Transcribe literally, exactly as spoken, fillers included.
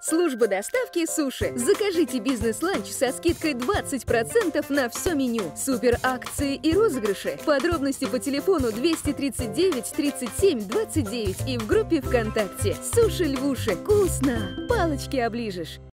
Служба доставки суши. Закажите бизнес-ланч со скидкой двадцать процентов на все меню. Супер акции и розыгрыши. Подробности по телефону двести тридцать девять тридцать семь двадцать девять и в группе ВКонтакте. Суши Львуши. Вкусно! Палочки оближешь.